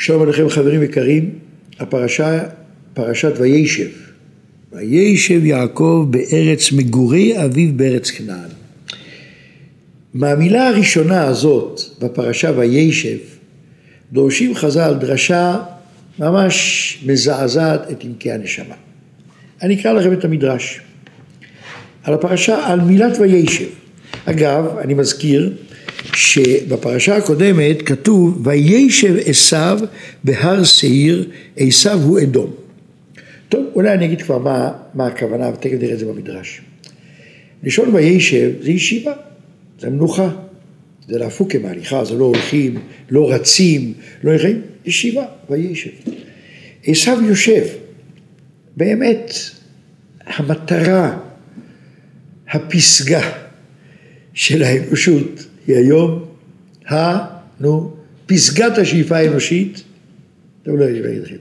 שלום עליכם חברים יקרים, הפרשה, פרשת וישב. וישב יעקב בארץ מגורי אביו בארץ כנען. מהמילה הראשונה הזאת בפרשה וישב, דורשים חז"ל דרשה ממש מזעזעת את עמקי הנשמה. אני אקרא לכם את המדרש על הפרשה, על מילת וישב. אגב, אני מזכיר שבפרשה הקודמת כתוב וישב עשיו בהר שעיר, עשיו הוא אדום. טוב, אולי אני אגיד כבר מה הכוונה, ותכף נראה את זה במדרש. לשון וישב זה ישיבה, זה מנוחה, זה להפוק כמהליכה, זה לא הולכים, לא רצים, לא הולכים, ישיבה, וישב. עשיו יושב, באמת המטרה, הפסגה של האנושות היא היום, פסגת השאיפה האנושית, אתם לא יודעים להגיד לכם,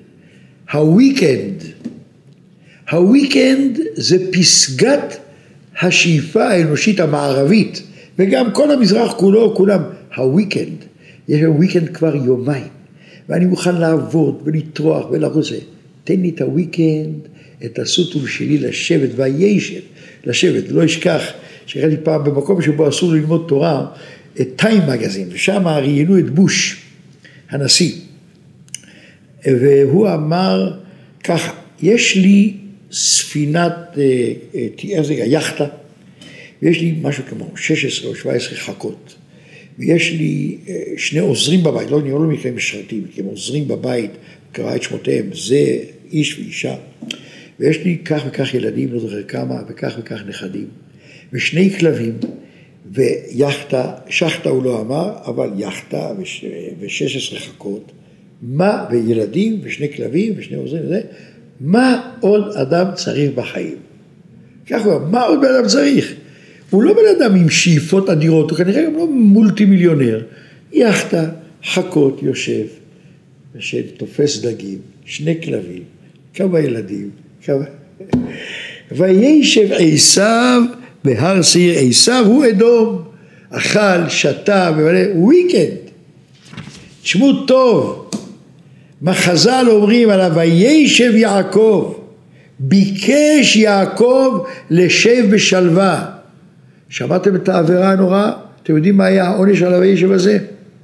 הוויקנד זה פסגת השאיפה האנושית המערבית, וגם כל המזרח כולם, הוויקנד, יש הוויקנד כבר יומיים, ואני מוכן לעבוד ולטרוח ולרוץ, תן לי את הוויקנד, את הסוטול שלי לשבת וישב, לשבת, לא אשכח, שקראתי פעם במקום שבו אסור ללמוד תורה, את טיים מגזין, ושם ראיינו את בוש, הנשיא, והוא אמר ככה, יש לי ספינת, יחטה, ויש לי משהו כמו 16 או 17 חכות, ויש לי שני עוזרים בבית, לא מקרה משרתים, כי הם עוזרים בבית, קרא את שמותיהם, זה איש ואישה, ויש לי כך וכך ילדים, לא זוכר כמה, וכך וכך נכדים, ושני כלבים, ויחטה, שחטה הוא לא אמר, אבל יחטה ו16 חכות, מה, וילדים ושני כלבים ושני עוזרים, וזה, מה עוד אדם צריך בחיים? כך הוא אמר, מה עוד בן אדם צריך? הוא לא בן אדם עם שאיפות אדירות, הוא כנראה גם לא מולטי מיליונר, יחטה, חכות, יושב, ותופס דגים, שני כלבים, כמה ילדים, וישב עשיו בהר שעיר, עשיו הוא אדום, אכל, שתה, וויקנד, תשמעו טוב, מה חז"ל אומרים עליו, וישב יעקב, ביקש יעקב לשב בשלווה. שמעתם את העבירה הנוראה? אתם יודעים מה היה העונש על הוישב הזה?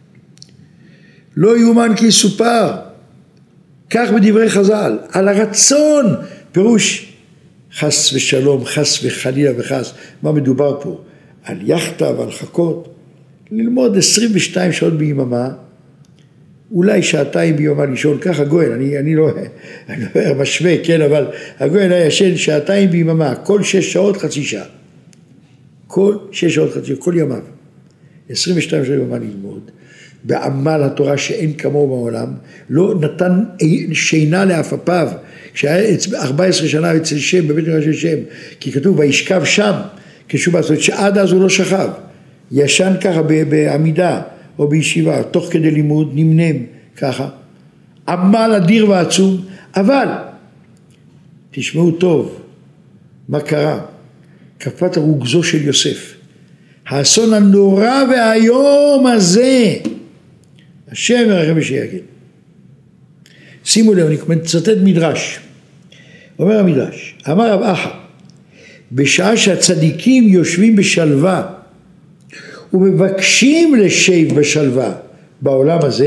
לא יאומן כי יסופר, כך בדברי חז"ל, על הרצון, פירוש חס ושלום, חס וחלילה וחס, מה מדובר פה? על יחטה ועל חכות, ללמוד 22 שעות ביממה, אולי שעתיים ביומה לישון, כך הגויין, אני לא משווה, כן, אבל הגויין היה ישן שעתיים ביממה, כל 6 שעות חצי שעה, כל 6 שעות חצי שעה, כל ימיו, 22 שעות ביממה ללמוד, בעמל התורה שאין כמוהו בעולם, לא נתן שינה לאפפיו, כשהיה 14 שנה אצל שם, בבית מדרש של שם, כי כתוב וישכב שם, כשוב זאת אומרת שעד אז הוא לא שכב, ישן ככה בעמידה, או בישיבה, תוך כדי לימוד, נמנם ככה, עמל אדיר ועצום, אבל, תשמעו טוב, מה קרה? קפת רוגזו של יוסף, האסון הנורא והיום הזה, השם ירחם ושיגל. שימו לב, אני מצטט מדרש, אומר המדרש, אמר רב אחא, בשעה שהצדיקים יושבים בשלווה, ומבקשים לשב בשלווה בעולם הזה,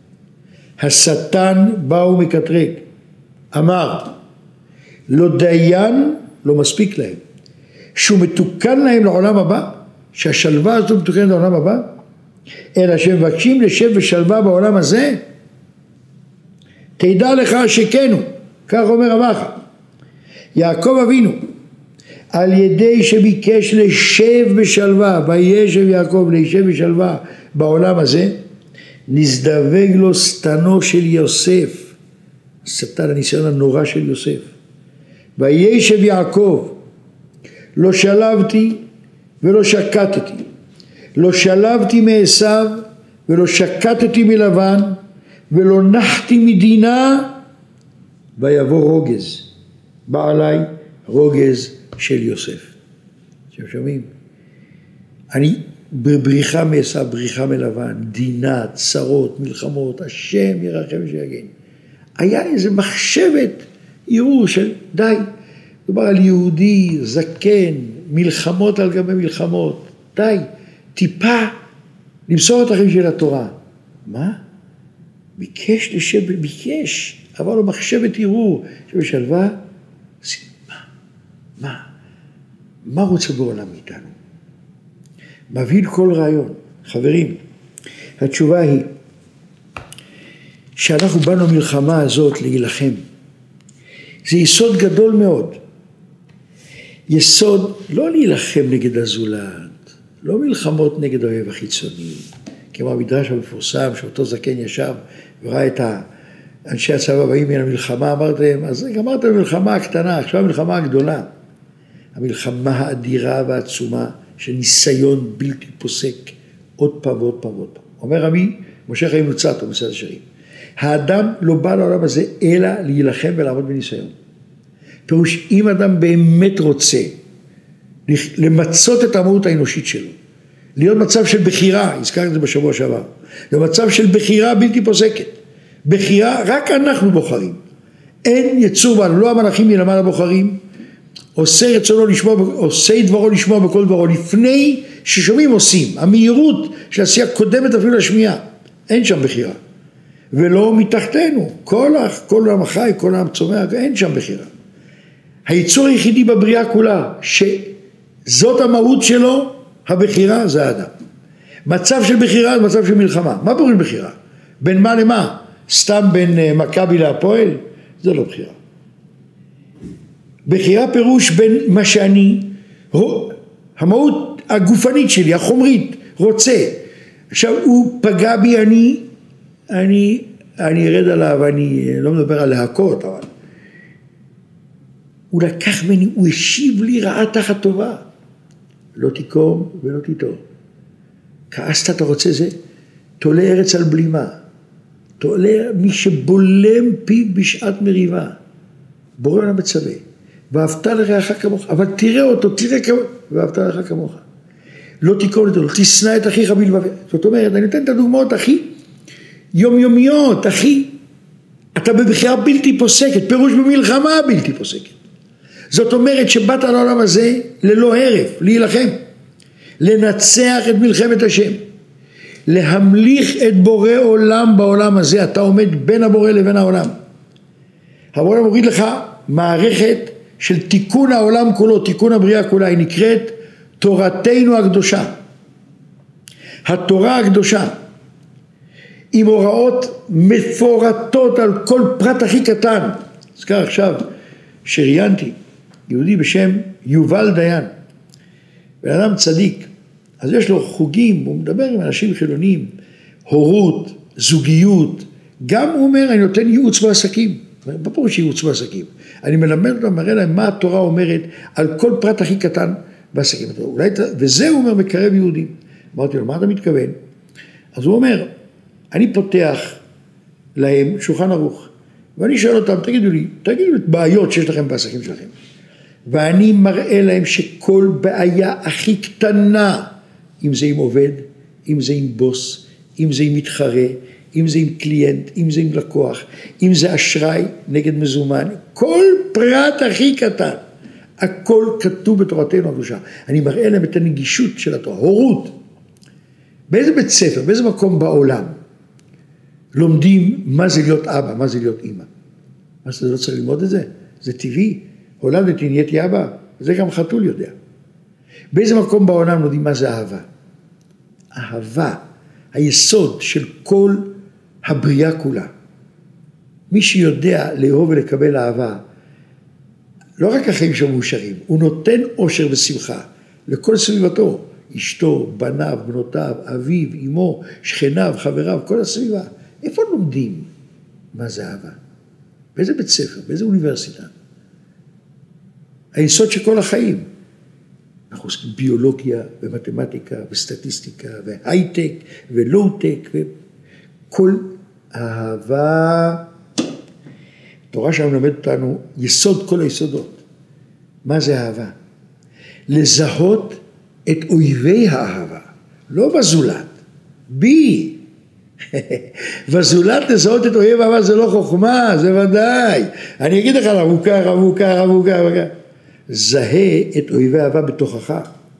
השטן בא ומקטרג, אמר, לא דיין, לא מספיק להם, שהוא מתוקן להם לעולם הבא, שהשלווה הזו מתוקנת לעולם הבא, אלא שמבקשים לשב בשלווה בעולם הזה, תדע לך שכנו, כך אומר רב אחא, יעקב אבינו, על ידי שביקש לשב בשלווה, וישב יעקב לשב בשלווה בעולם הזה, נזדווג לו שטנו של יוסף, שטן הניסיון הנורא של יוסף, וישב יעקב, לא שלבתי ולא שקטתי, לא שלבתי מעשיו ולא שקטתי מלבן, ולא נחתי מדינה, ויבוא רוגז, בא עליי רוגז של יוסף. אתם שומעים? אני בבריחה מעשיו, בריחה מלבן, דינה, צרות, מלחמות, השם ירחם ויגן. היה איזה מחשבת ערעור של די, מדובר על יהודי, זקן, מלחמות על גבי מלחמות, די, טיפה למסור את החיים של התורה. מה? ביקש לשב, ביקש, אבל לו מחשבת ערעור, שבשלווה, מה רוצה בעולם איתנו? מבהיל כל רעיון. חברים, התשובה היא, שאנחנו באנו המלחמה הזאת להילחם. זה יסוד גדול מאוד. יסוד לא להילחם נגד הזולת, לא מלחמות נגד האויב החיצוני, כמו המדרש המפורסם שאותו זקן ישב וראה את אנשי הצבא באים מן המלחמה, אמרתם, אז גמרתם המלחמה הקטנה, עכשיו המלחמה הגדולה. המלחמה האדירה והעצומה של ניסיון בלתי פוסק, עוד פעם ועוד פעם ועוד פעם. אומר רבי משה חיים לוצאטו מסעד השרים, האדם לא בא לעולם הזה אלא להילחם ולעמוד בניסיון. פירוש, אם אדם באמת רוצה למצות את המהות האנושית שלו, להיות מצב של בחירה, הזכרתי את זה בשבוע שעבר, זה מצב של בחירה בלתי פוסקת. בחירה, רק אנחנו בוחרים. אין יצור בנו, לא המלאכים מלמעלה בוחרים, עושה דברו לשמוע בכל דברו, לפני ששומעים עושים. המהירות של עשייה קודמת אפילו לשמיעה, אין שם בחירה. ולא מתחתנו, כל העם החי, כל העם צומח, אין שם בחירה. היצור היחידי בבריאה כולה, שזאת המהות שלו, הבחירה זה האדם. מצב של בחירה זה מצב של מלחמה. מה בוחרים בחירה? בין מה למה? סתם בין מכבי להפועל? זה לא בחירה. בחירה פירוש בין מה שאני, המהות הגופנית שלי, החומרית, רוצה. עכשיו הוא פגע בי, אני ארד עליו, אני לא מדבר על להכות, אבל הוא לקח ממני, הוא השיב לי רעה תחת טובה. לא תיקום ולא תיטור. כעסת אתה רוצה זה? תולה ארץ על בלימה. תולה מי שבולם פיו בשעת מריבה. בורא עולם מצווה. ואהבת לרעך כמוך. אבל תראה אותו, תראה כמוך. ואהבת לרעך כמוך. לא תיקום לא תשנא את אחיך בלבבך. זאת אומרת, אני נותן את הדוגמאות הכי יומיומיות, הכי. אתה בבחירה בלתי פוסקת, פירוש במלחמה בלתי פוסקת. זאת אומרת שבאת לעולם הזה ללא הרף, להילחם, לנצח את מלחמת השם, להמליך את בורא עולם בעולם הזה. אתה עומד בין הבורא לבין העולם. הבורא מוריד לך מערכת של תיקון העולם כולו, תיקון הבריאה כולה, היא נקראת תורתנו הקדושה. התורה הקדושה, עם הוראות מפורטות על כל פרט הכי קטן. הזכר עכשיו שראיינתי יהודי בשם יובל דיין, בן אדם צדיק, אז יש לו חוגים, הוא מדבר עם אנשים חילונים, הורות, זוגיות, גם הוא אומר, אני נותן ייעוץ בעסקים, בפירוש ייעוץ בעסקים, אני מלמד אותם, מראה להם מה התורה אומרת על כל פרט הכי קטן בעסקים, וזה הוא אומר מקרב יהודים. אמרתי לו, מה אתה מתכוון? אז הוא אומר, אני פותח להם שולחן ערוך, ואני שואל אותם, תגידו לי את בעיות שיש לכם בעסקים שלכם. ואני מראה להם שכל בעיה הכי קטנה, אם זה עם עובד, אם זה עם בוס, אם זה עם מתחרה, אם זה עם קליינט, אם זה עם לקוח, אם זה אשראי נגד מזומן, כל פרט הכי קטן, הכל כתוב בתורתנו הקדושה. אני מראה להם את הנגישות של התורה, הורות. באיזה בית ספר, באיזה מקום בעולם, לומדים מה זה להיות אבא, מה זה להיות אמא. מה זה לא צריך ללמוד את זה? זה טבעי. הולדתי נהייתי אבא, זה גם חתול יודע. באיזה מקום בעולם לומדים מה זה אהבה? אהבה, היסוד של כל הבריאה כולה. מי שיודע לאהוב ולקבל אהבה, לא רק החיים שלו מאושרים, הוא נותן אושר ושמחה לכל סביבתו, אשתו, בניו, בנותיו, אביו, אמו, שכניו, חבריו, כל הסביבה. איפה לומדים מה זה אהבה? באיזה בית ספר, באיזה אוניברסיטה? היסוד של כל החיים. אנחנו עוסקים ביולוגיה ומתמטיקה וסטטיסטיקה והייטק ולואו-טק וכל אהבה. התורה שלנו מלמד אותנו יסוד כל היסודות. מה זה אהבה? לזהות את אויבי האהבה. לא בזולת, בי. בזולת לזהות את אויב אהבה זה לא חוכמה, זה ודאי. אני אגיד לך, הוא ככה. זהה את אויבי אהבה בתוכך.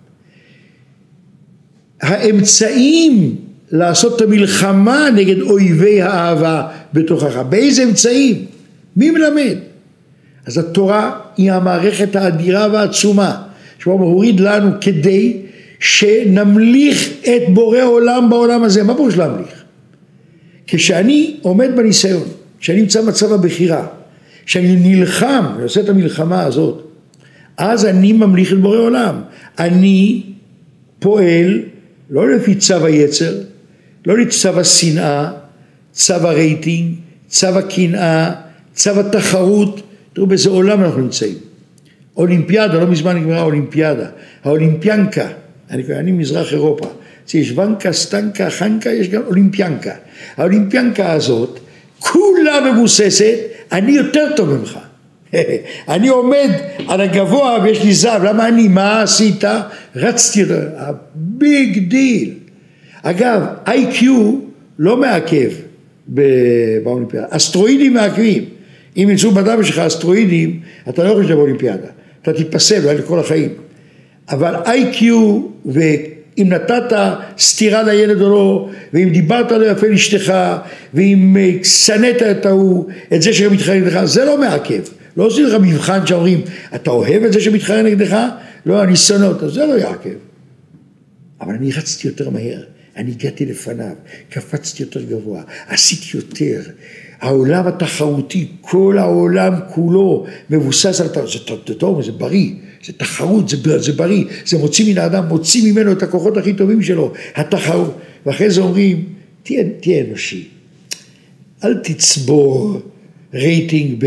האמצעים לעשות את המלחמה נגד אויבי האהבה בתוכך. באיזה אמצעים? מי מלמד? אז התורה היא המערכת האדירה והעצומה, שהוא הוריד לנו כדי שנמליך את בורא עולם בעולם הזה. מה פירוש להמליך? כשאני עומד בניסיון, כשאני נמצא במצב הבחירה, כשאני נלחם, אני עושה את המלחמה הזאת, אז אני ממליך את בורא עולם. אני פועל לא לפי צו היצר, לא לפי צו השנאה, צו הרייטינג, צו הקנאה, צו התחרות. תראו באיזה עולם אנחנו נמצאים. אולימפיאדה, לא מזמן נגמרה אולימפיאדה. האולימפיאנקה, אני מזרח אירופה. יש ונקה, סטנקה, חנקה, יש גם אולימפיאנקה. האולימפיאנקה הזאת, כולה מבוססת, אני יותר טוב ממך. אני עומד על הגבוה ויש לי זב. למה אני? מה עשית? רצתי, הביג דיל. אגב, IQ לא מעכב באולימפיאדה. אסטרואידים מעכבים. אם יצאו בדם שלך אסטרואידים, אתה לא יכול לשתף באולימפיאדה. אתה תתפסל לכל החיים. אבל IQ, ואם נתת סתירה לילד או לא, ואם דיברת לא יפה לאשתך, ואם שנאת את זה שמתחרה נגדך, זה לא מעכב. לא עושים לך מבחן שאומרים, אתה אוהב את זה שמתחרה נגדך? לא, אני שונא אותו, זה לא יעכב. אבל אני רצתי יותר מהר, אני הגעתי לפניו, קפצתי יותר גבוה, עשיתי יותר. העולם התחרותי, כל העולם כולו מבוסס על זה טוב, זה בריא, זה תחרות, זה בריא, זה מוציא מן האדם, מוציא ממנו את הכוחות הכי טובים שלו, התחרות. ואחרי זה אומרים, תהיה אנושי, אל תצבור רייטינג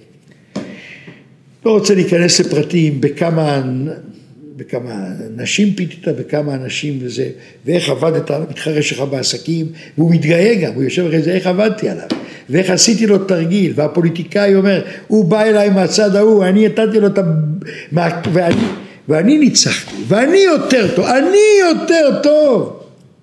לא רוצה להיכנס לפרטים בכמה נשים פיתית, בכמה אנשים וזה, ואיך עבדת על המתחרה שלך בעסקים, והוא מתגאה גם, הוא יושב אחרי זה, איך עבדתי עליו, ואיך עשיתי לו תרגיל, והפוליטיקאי אומר, הוא בא אליי מהצד ההוא, אני נתתי לו ואני ניצחתי, ואני יותר טוב.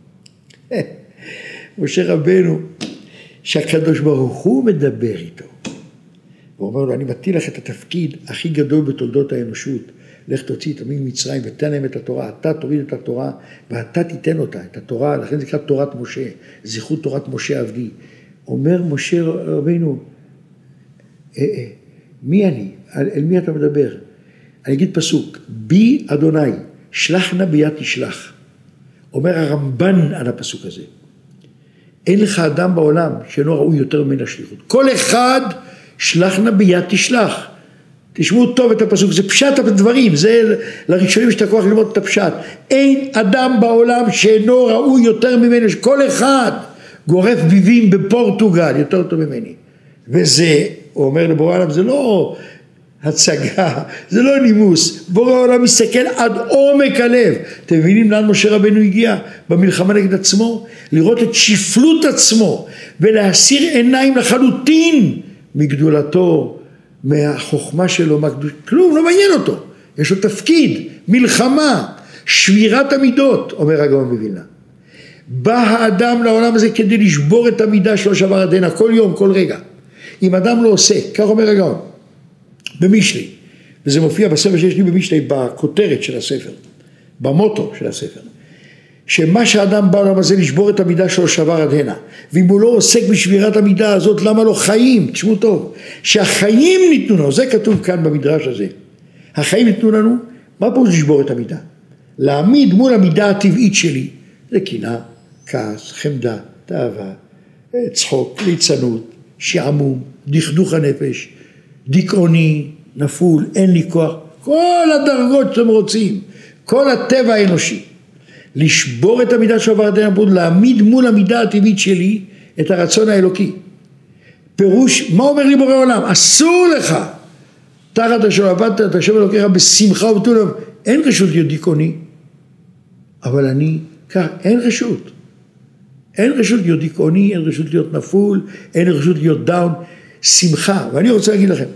משה רבנו, שהקדוש ברוך הוא מדבר איתו, הוא אומר לו, אני מטיל לך את התפקיד הכי גדול בתולדות האנושות, לך תוציא את עמי ממצרים ותן להם את התורה, אתה תוריד את התורה ואתה תיתן אותה, את התורה, לכן זה נקרא תורת משה, זכות תורת משה עבדי. אומר משה רבינו, מי אני? אל מי אתה מדבר? אני אגיד פסוק, בי אדוני, שלח נא ביד תשלח. אומר הרמב"ן על הפסוק הזה, אין לך אדם בעולם שאינו ראוי יותר מן השליחות. כל אחד שלח נא ביד תשלח. תשמעו טוב את הפסוק, זה פשט הדברים, זה לראשונים שאתה כוח ללמוד את הפשט. אין אדם בעולם שאינו ראוי יותר ממני, כל אחד גורף ביבים בפורטוגל יותר טוב ממני. וזה, הוא אומר לבורא עולם, זה לא הצגה, זה לא נימוס, בורא עולם מסתכל עד עומק הלב. אתם מבינים לאן משה רבנו הגיע במלחמה נגד עצמו? לראות את שפלות עצמו ולהסיר עיניים לחלוטין מגדולתו, מהחוכמה שלו, כלום, לא מעניין אותו. יש לו תפקיד, מלחמה, שבירת המידות, אומר הגאון מווילנה. בא האדם לעולם הזה כדי לשבור את המידה שלו שבר עד הנה, כל יום, כל רגע. אם אדם לא עושה, כך אומר הגאון, במשלי, וזה מופיע בספר שיש לי במשלי, בכותרת של הספר, במוטו של הספר, שמה שהאדם בא לעולם הזה לשבור את המידה שלו שבר עד הנה, ואם הוא לא עוסק בשבירת המידה הזאת, למה לא חיים? תשמעו טוב, שהחיים ניתנו לנו, זה כתוב כאן במדרש הזה, החיים ניתנו לנו, מה פה לשבור את המידה? להעמיד מול המידה הטבעית שלי, זה קנאה, כעס, חמדה, תאווה, צחוק, ליצנות, שעמום, דכדוך הנפש, דיכאוני, נפול, אין לי כוח, כל הדרגות שאתם רוצים, כל הטבע האנושי, לשבור את המידה של עבר הדין הבוד, להעמיד מול המידה הטבעית שלי את הרצון האלוקי. פירוש, מה אומר לי בורא עולם? אסור לך, תחת אשר עבדת את השם אלוקיך בשמחה ובטוב לב. אין רשות להיות דיכאוני, אבל אני, כך, אין רשות. אין רשות להיות דיכאוני, אין רשות להיות נפול, אין רשות להיות דאון, שמחה. ואני רוצה להגיד לכם,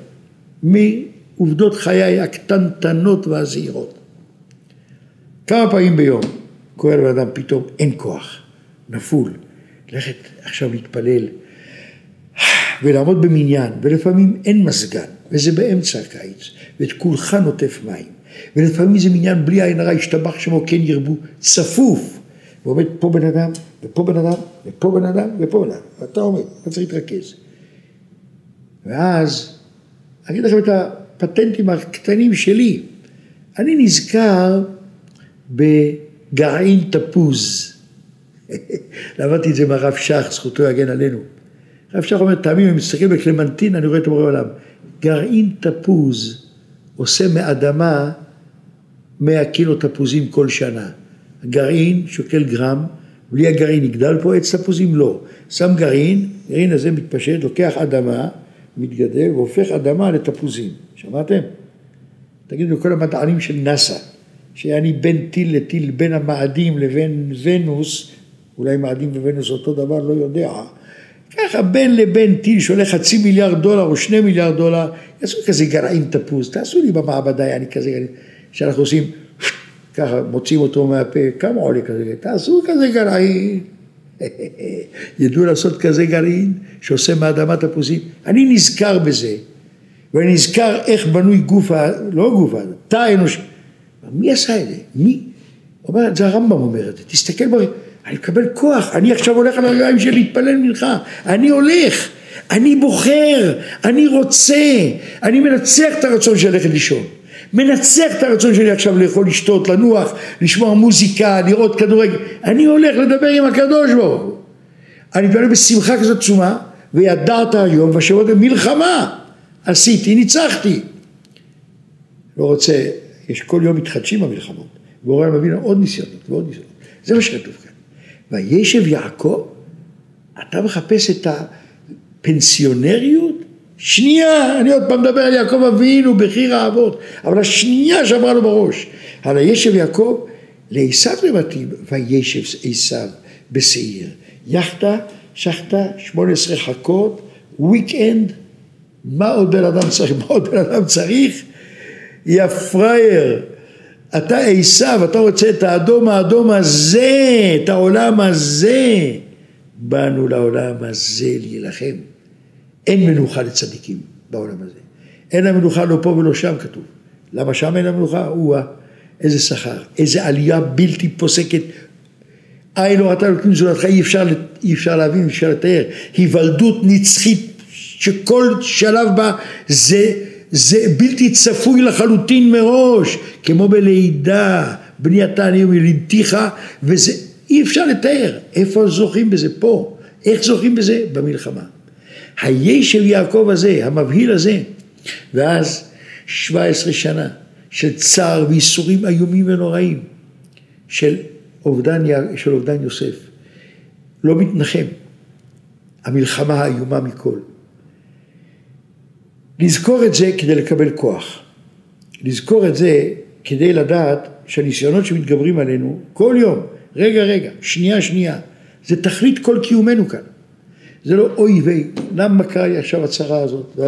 מעובדות חיי הקטנטנות והזהירות, כמה פעמים ביום, קורא לבן אדם פתאום אין כוח, נפול, ללכת עכשיו להתפלל, ולעמוד במניין, ולפעמים אין מזגן, וזה באמצע הקיץ, ואת כולך נוטף מים, ולפעמים זה מניין בלי עין הרע, השתבח שמו כן ירבו, צפוף, ועומד פה בן אדם, ופה בן אדם, ופה בן אדם, ופה בן אדם, ואתה עומד, אתה צריך להתרכז. ואז, אני אגיד לכם את הפטנטים הקטנים שלי, אני נזכר בגרעין תפוז, למדתי את זה מהרב שך, זכותו יגן עלינו. הרב שך אומר, תאמין, אני מסתכל בקלמנטין, אני רואה את המורה עולם. גרעין תפוז עושה מאדמה 100 קילו תפוזים כל שנה. הגרעין שוקל גרם, בלי הגרעין יגדל פה עץ תפוזים? לא. שם גרעין, גרעין הזה מתפשט, לוקח אדמה, מתגדל, והופך אדמה לתפוזים. שמעתם? תגידו לכל המדענים של נאסא, שאני בין טיל לטיל, בין המאדים לבין ונוס, אולי מאדים וונוס אותו דבר, לא יודע. ככה בין לבין טיל שעולה $500 מיליארד או $2 מיליארד, יעשו כזה גרעין תפוז, תעשו לי במעבדה, אני כזה גרעין, שאנחנו עושים, ככה מוצאים אותו מהפה, כמה עולה כזה, תעשו כזה גרעין, ידעו לעשות כזה גרעין, שעושה מאדמה תפוזים, אני נזכר בזה, ואני נזכר איך בנוי גופה, לא גופה, תא אנוש, מי עשה את זה? מי? אומר, זה הרמב"ם אומר את זה, תסתכל אני מקבל כוח, אני עכשיו הולך על הרגליים שלי להתפלל מנחה, אני הולך, אני בוחר, אני רוצה, אני מנצח את הרצון שלי ללכת לישון, מנצח את הרצון שלי עכשיו לאכול, לשתות, לנוח, לשמוע מוזיקה, לראות כדורגל, אני הולך לדבר עם הקדוש ברוך הוא, אני מתפלל בשמחה כזאת תשומה, וידעת היום ושבועות מלחמה, עשיתי, ניצחתי, לא רוצה, יש כל יום מתחדשים המלחמות, ואורן מבין עוד ניסיונות ועוד ניסיונות, זה מה שכתוב כאן. וישב יעקב, אתה מחפש את הפנסיונריות? שנייה, אני עוד פעם מדבר על יעקב אבינו, בחיר האבות, אבל השנייה שעברה לו בראש. על הישב יעקב, לעשו למתאים, וישב עשו בשעיר. יחתה, שחתה, 18 חכות, וויקנד, מה עוד בן אדם צריך? מה עוד בן אדם צריך? יא פרייר, אתה עשיו, אתה רוצה את האדום הזה, את העולם הזה, באנו לעולם הזה להילחם. אין מנוחה לצדיקים בעולם הזה. אין המנוחה לא פה ולא שם כתוב. למה שם אין המנוחה? איזה שכר, איזה עלייה בלתי פוסקת. לא ראתה לוקחים זולתך, אי אפשר להבין, אי אפשר לתאר. היוולדות נצחית שכל שלב בה זה בלתי צפוי לחלוטין מראש, כמו בלידה, בנייתה אני ולידתיך, וזה אי אפשר לתאר. איפה זוכים בזה? פה. איך זוכים בזה? במלחמה. הישב יעקב הזה, המבהיל הזה, ואז 17 שנה של צער ואיסורים איומים ונוראים, של אובדן יוסף, לא מתנחם, המלחמה האיומה מכל. לזכור את זה כדי לקבל כוח, לזכור את זה כדי לדעת שהניסיונות שמתגברים עלינו כל יום, רגע, שנייה, זה תכלית כל קיומנו כאן. זה לא אוי ויי, למה קרה לי עכשיו הצרה הזאת?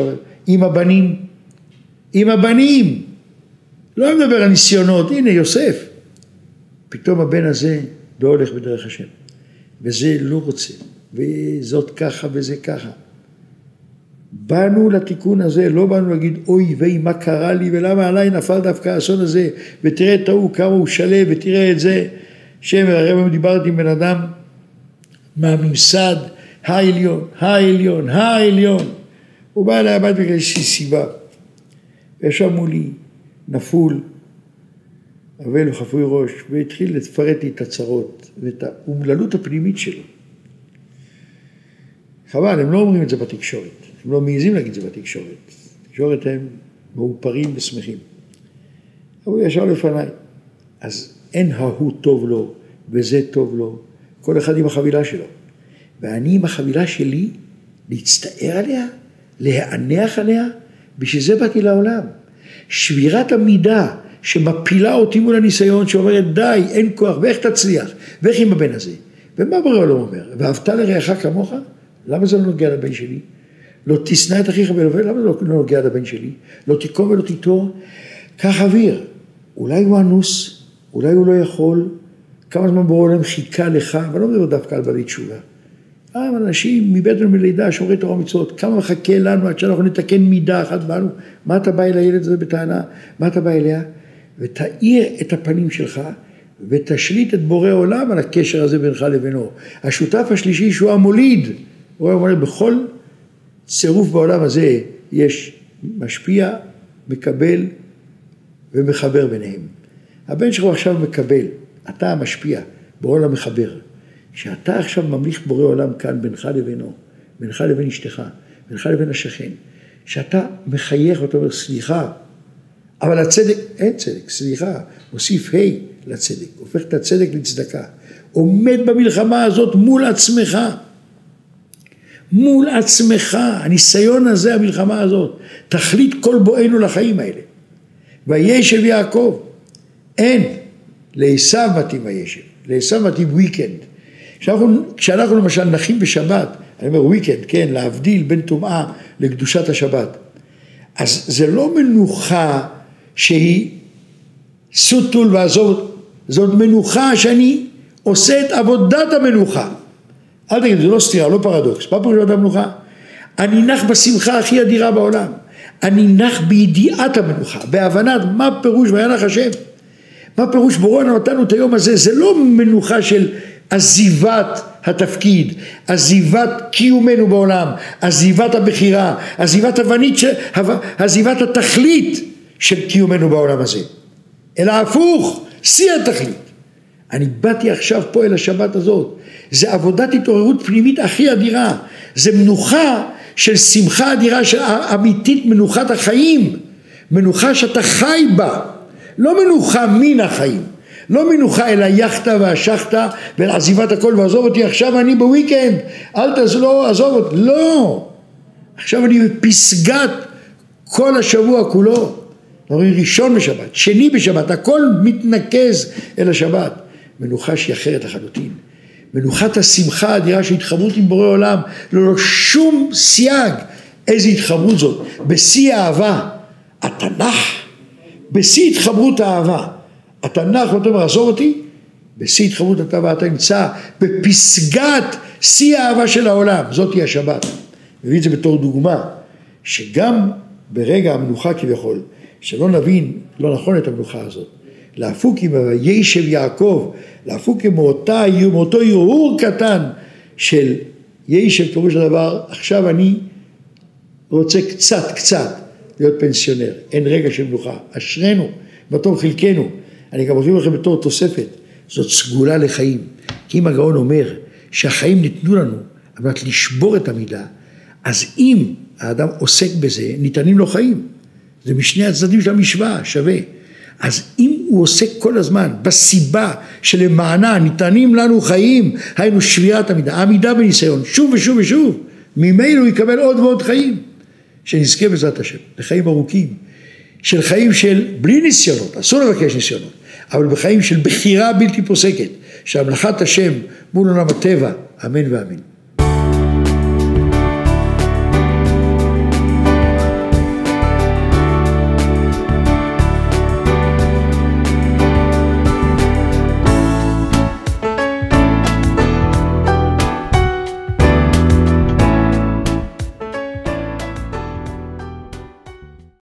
עם הבנים, לא מדבר על ניסיונות, הנה יוסף, פתאום הבן הזה לא הולך בדרך השם, וזה לא רוצה, וזאת ככה וזה ככה. באנו לתיקון הזה, לא באנו להגיד אוי ויי מה קרה לי ולמה עליי נפל דווקא האסון הזה, ותראה את ההוא כמה הוא שלב, ותראה את זה, הרי דיברתי עם בן אדם מהממסד העליון, הוא בא אליי הבית בגלל איזושהי סיבה, וישב מולי, נפול, אבל וחפוי ראש, והתחיל לפרט לי את הצרות, ואת האומללות הפנימית שלו. חבל, הם לא אומרים את זה בתקשורת, הם לא מעיזים להגיד את זה בתקשורת, בתקשורת הם מאופרים ושמחים. אבל הוא ישר לפניי, אז אין ההוא טוב לו, וזה טוב לו, כל אחד עם החבילה שלו. ואני עם החבילה שלי, להצטער עליה, להענח עליה, בשביל זה באתי לעולם. שבירת המידה שמפילה אותי מול הניסיון, שאומרת די, אין כוח, ואיך תצליח, ואיך עם הבן הזה. ומה בורא לא אומר? ואהבת לרעך כמוך? למה זה לא נוגע לבן שלי? לא תשנא את אחיך בלבב, למה זה לא נוגע לבן שלי? לא תיקום ולא תיטור, קח אוויר. אולי הוא אנוס, אולי הוא לא יכול, כמה זמן בורא עולם חיכה לך, אבל לא מדבר דווקא על בעלי תשובה. אנשים מבטן ומלידה שומרי תורה ומצוות, כמה מחכה לנו עד שאנחנו נתקן מידה אחת בנו, מה אתה בא אל הילד הזה בטענה, מה אתה בא אליה, ותאיר את הפנים שלך, ותשליט את בורא עולם על הקשר הזה בינך לבינו. השותף השלישי שהוא המוליד, הוא אומר, בכל צירוף בעולם הזה יש משפיע, מקבל ומחבר ביניהם. הבן שלך עכשיו מקבל, אתה המשפיע, בורא עולם מחבר. שאתה עכשיו ממליך בורא עולם כאן בינך לבינו, בינך לבין אשתך, בינך לבין השכן, שאתה מחייך ואתה אומר סליחה, אבל הצדק, אין צדק, סליחה, מוסיף לצדק, הופך את הצדק לצדקה, עומד במלחמה הזאת מול עצמך, מול עצמך, הניסיון הזה, המלחמה הזאת, תכלית כל בואנו לחיים האלה, וישב יעקב, אין, לעשו מתאים וישב, לעשו מתאים וויקנד, כשאנחנו למשל נחים בשבת, אני אומר וויקנד, כן, להבדיל בין טומאה לקדושת השבת, אז זה לא מנוחה שהיא סוטול ועזוב, זאת מנוחה שאני עושה את עבודת המנוחה. אל תגיד, זה לא סתירה, לא פרדוקס. מה פירוש עבודת המנוחה? אני נח בשמחה הכי אדירה בעולם. אני נח בידיעת המנוחה, בהבנת מה פירוש וינח השם. מה פירוש בורא נתנו את היום הזה, זה לא מנוחה של עזיבת התפקיד, עזיבת קיומנו בעולם, עזיבת הבחירה, עזיבת התכלית של קיומנו בעולם הזה, אלא הפוך, שיא התכלית. אני באתי עכשיו פה אל השבת הזאת, זה עבודת התעוררות פנימית הכי אדירה, זה מנוחה של שמחה אדירה, של אמיתית מנוחת החיים, מנוחה שאתה חי בה, לא מנוחה מן החיים, לא מנוחה אל היחתה והשחתה ואל עזיבת הכל ועזוב אותי עכשיו אני בוויקנד, לא עזוב אותי, לא, עכשיו אני בפסגת כל השבוע כולו, ראשון בשבת, שני בשבת, הכל מתנקז אל השבת, מנוחה שהיא אחרת לחלוטין, מנוחת השמחה האדירה של התחברות עם בורא עולם, לא שום סייג, איזה התחברות זאת, בשיא האהבה, התנ"ך, בשיא התחברות האהבה, התנ"ך ואתה אומר עזוב אותי, בשיא התחברות האהבה אתה נמצא בפסגת שיא האהבה של העולם, זאת היא השבת, מביא את זה בתור דוגמה, שגם ברגע המנוחה כביכול, שלא נבין לא נכון את המנוחה הזאת, להפוק עם וישב יעקב, להפוק עם מאותו הרהור קטן של ישב פירוש הדבר, עכשיו אני רוצה קצת להיות פנסיונר, אין רגע של מנוחה, אשרנו, בתור חלקנו, אני גם אוהב לכם בתור תוספת, זאת סגולה לחיים, כי אם הגאון אומר שהחיים ניתנו לנו, על מנת לשבור את המידה, אז אם האדם עוסק בזה, ניתנים לו חיים, זה משני הצדדים של המשוואה, שווה. אז אם הוא עוסק כל הזמן בסיבה שלמענה ניתנים לנו חיים, היינו שבירת המידה, העמידה בניסיון, שוב ושוב ושוב, ממילא הוא יקבל עוד ועוד חיים, שנזכה בעזרת השם, לחיים ארוכים, של חיים של בלי ניסיונות, אסור לבקש ניסיונות, אבל בחיים של בחירה בלתי פוסקת, שהמלאכת השם מול עולם הטבע, אמן ואמן.